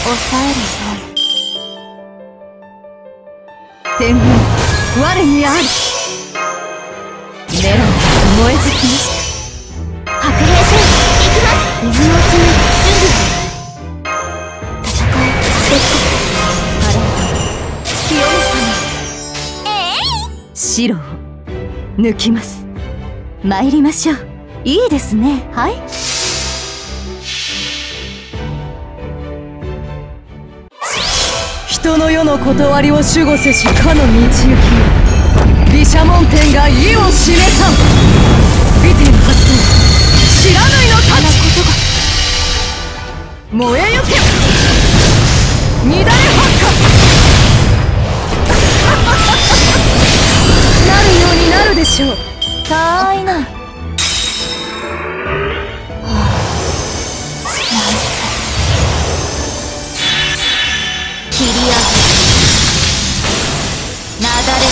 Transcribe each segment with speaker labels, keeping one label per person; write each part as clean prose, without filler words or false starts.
Speaker 1: 抑える
Speaker 2: 天軍我にあり。メロン燃えてきました。
Speaker 1: 白兵戦行きます。今のうちに準備戦いできた。あれ清め様。
Speaker 2: 白を抜きます。参りましょう。いいですね。はい。人の世の断りを守護せしかの道行き。毘沙門天が意を示さん。美天発動知らぬいの太刀。燃えゆけ乱れ発火。なるようになるでしょう。たーいな。
Speaker 1: 切り上げなだれ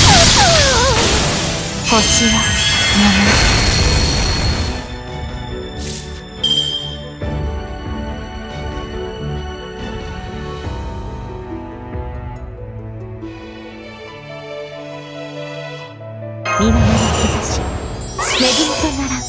Speaker 1: た星は見守る兆し恵みとならん。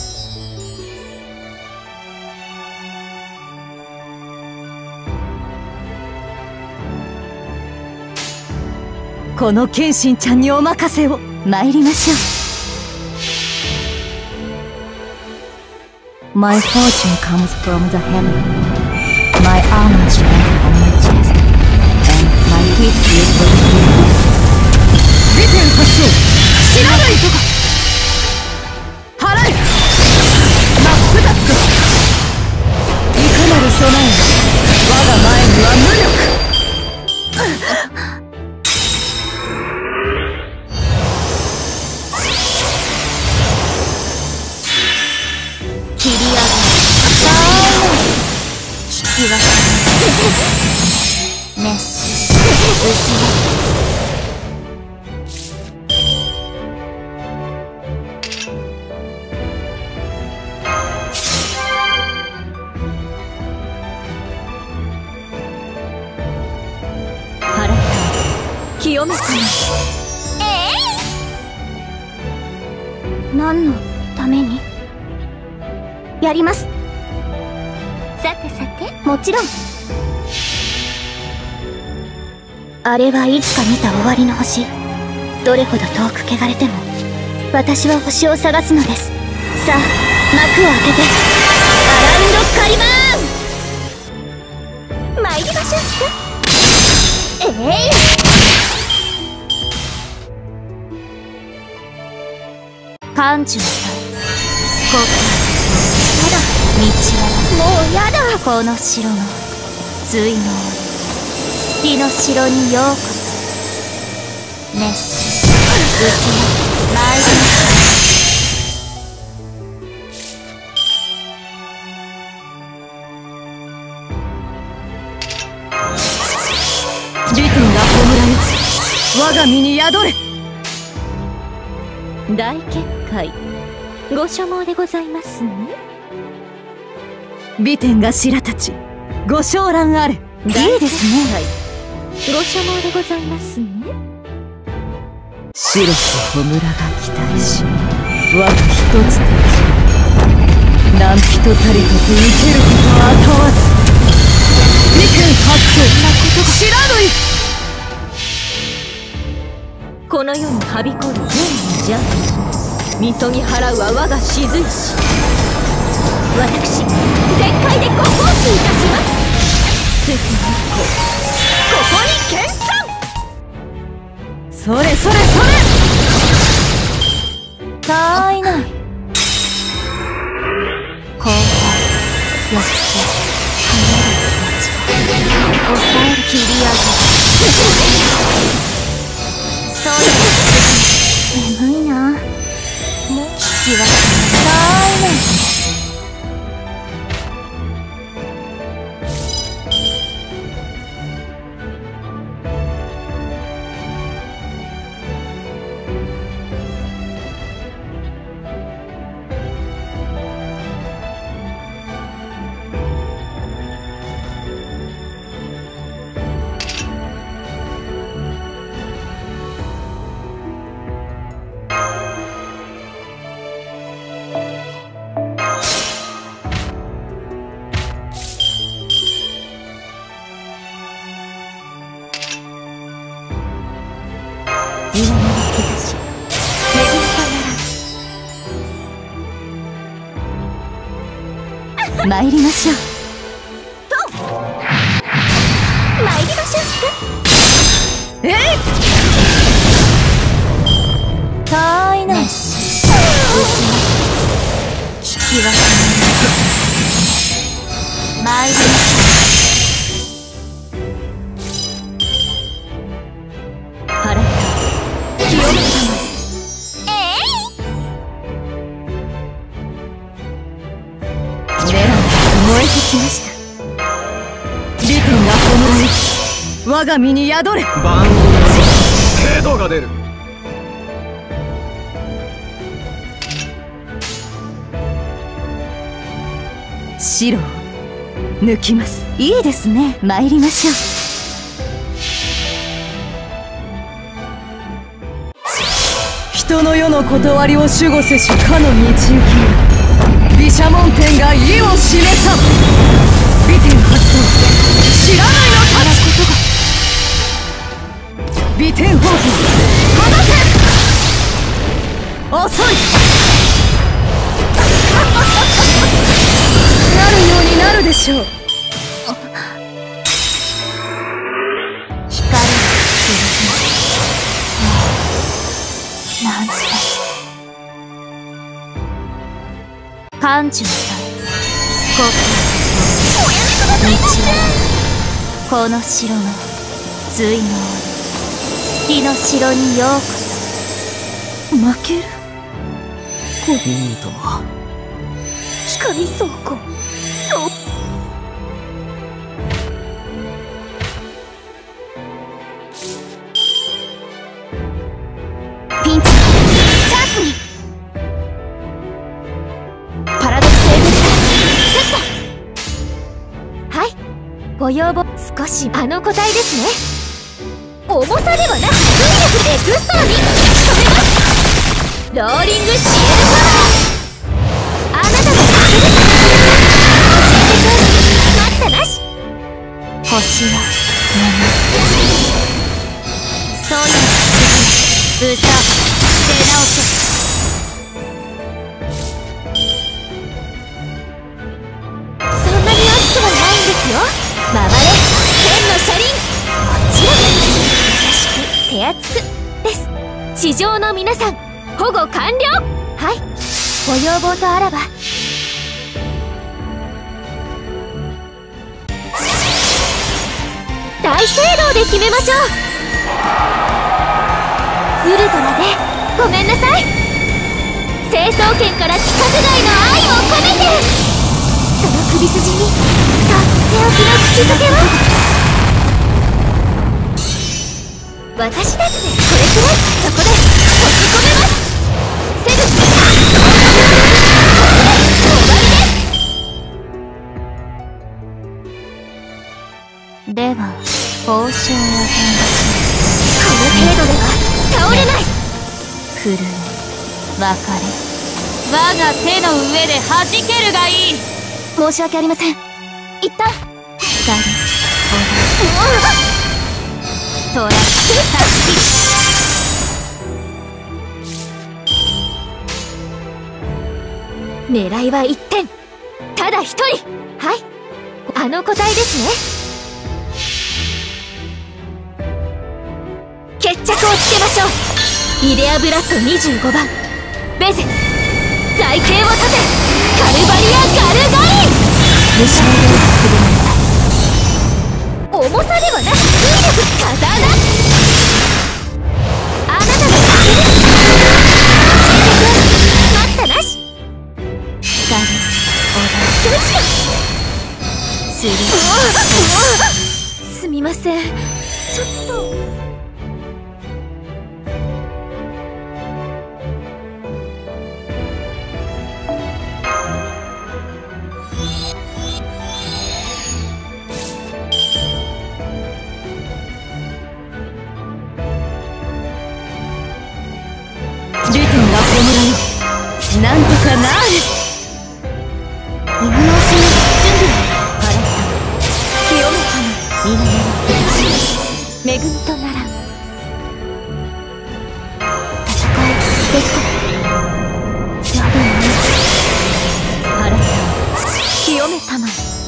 Speaker 2: この謙信ちゃんにお任せを。参りましょう。My fortune comes from the heaven. My armor shines on my chest, and my feet is for the field. 美天発動知らないとか。払え真っ二つか。いかなる備えも我が前には無力。
Speaker 1: 切り上げ引き分け熱し薄腹清めたの。何のためにやります。さてさて、もちろん。あれはいつか見た終わりの星。どれほど遠く汚れても私は星を探すのです。さあ幕を開けてアラウンドカリバーン参りましょう。館長さん、ここ道はもうやだ。この城の対の月の城にようこそ。熱し薄ま参りまし
Speaker 2: 美天が葬らよ我が身に宿れ。
Speaker 1: 大結界ご所望でございますね。
Speaker 2: 美天が白たちご昇覧あれ。いいですね。
Speaker 1: ご所望でございますね。
Speaker 2: 白き弔が期待し我が一つたち何人たりとて生けることはあたわず。美天発動知らぬい。
Speaker 1: この世にはびこる善の邪みそぎ払うは我が雫石。私全開でご奉仕いたします。関のここに見参。
Speaker 2: それそれそれ。たーいない。
Speaker 1: 後半抑制離れる気持ち抑える切り上げそういう眠いな。もう引き分けたーいない。
Speaker 2: 参りましょう。
Speaker 1: 参りましょうか。たわいないし、聞き分けない。参りましょう。
Speaker 2: 腹清めたまえ。レラン燃えてきました。利天が葬り我が身に宿れ。
Speaker 3: 番組程度が出る。
Speaker 2: 白を抜きます。いいですね。参りましょう。人の世の断りを守護せしかの道行きよ。毘沙門天が意を示さ。利天発動。知らないのたらことが。利天放棄。放て。遅い。なるようになるでしょう。
Speaker 1: 光る剣なんて感受さ故郷道はこの城の髄の月の城にようこそ。
Speaker 2: 負ける。
Speaker 3: いいとも
Speaker 1: 光倉庫。ピンチチャンスに。パラドクセーブセット。はい、ご要望。少しあの個体ですね。重さではなく水力でエクストラに仕留めます。ローリングシールパワー。あなたの負けです。教えてくれ。待ったなし。星は眠る。そういうブサー出直せ。そんなに熱くはないんですよ。回れ天の車輪。もちろん優しく手厚くです。地上の皆さん保護完了。はい、ご要望とあらば。大聖堂で決めましょう。ウルトラでごめんなさい。成層圏から規格外の愛を込めて。その首筋にとっておきの口づけは。私だってこれくらいそこで閉じ込めます。セブン終わりです。では報酬を与えましょう。この程度では倒れない。震え別れ我が手の上で弾けるがいい。申し訳ありません。一旦光トラック狙いは一点。ただ一人。はい、あの個体ですね。決着をつけましょう。イデアブラッド25番ベゼ財形を立て。カルバリア・ガルガイン。無償で滑りなさい。重さではなく水力風穴。あなたの負けです。教えてくれ。待ったなし。光おだすみません。ちょっと
Speaker 2: 利天が弔いなんとかなる。
Speaker 1: 今のうちに準備は晴れた清めたの皆の恵みとならん戦いですから。宿の晴れた清めた様。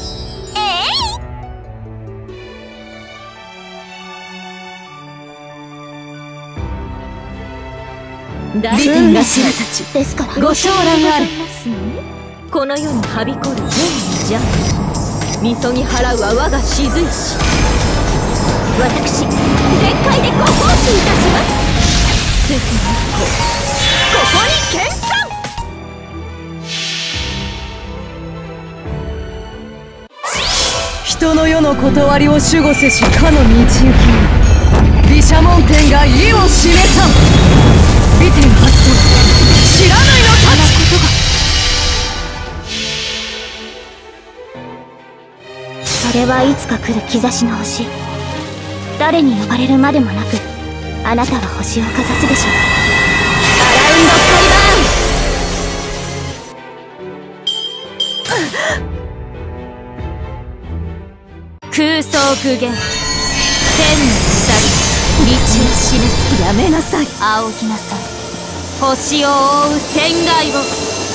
Speaker 2: 大天らしいたち
Speaker 1: ですから
Speaker 2: ご承覧ある。
Speaker 4: この世にはびこる善意邪悪、みそぎ払うは我が雫石。私全開でご奉仕いたします。鈴日光、ここに見参。
Speaker 2: 人の世の断りを守護せしかの道行きに毘沙門天が意を示さん。美天発動、知らぬいの立
Speaker 1: それはいつか来る兆しの星。誰に呼ばれるまでもなく、あなたは星をかざすでしょう。
Speaker 4: アラウンド裁判。
Speaker 1: 空想具現、天の鎖、道を示す。
Speaker 2: やめなさい。
Speaker 1: 仰ぎなさい、星を覆う天外を。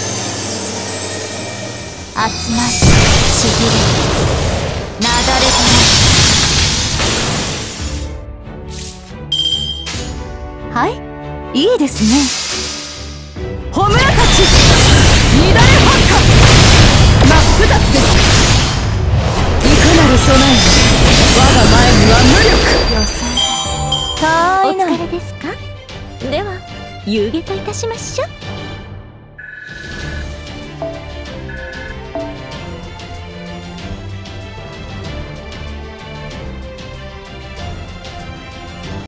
Speaker 1: 集まり、ちぎれ、なだれ
Speaker 2: はい、いいですね。ホムラたち、乱れ発火、真っ二つです。いかなる備えも我が前には無力。
Speaker 1: 予想。
Speaker 4: お疲れですか。では遊戯といたしましょう。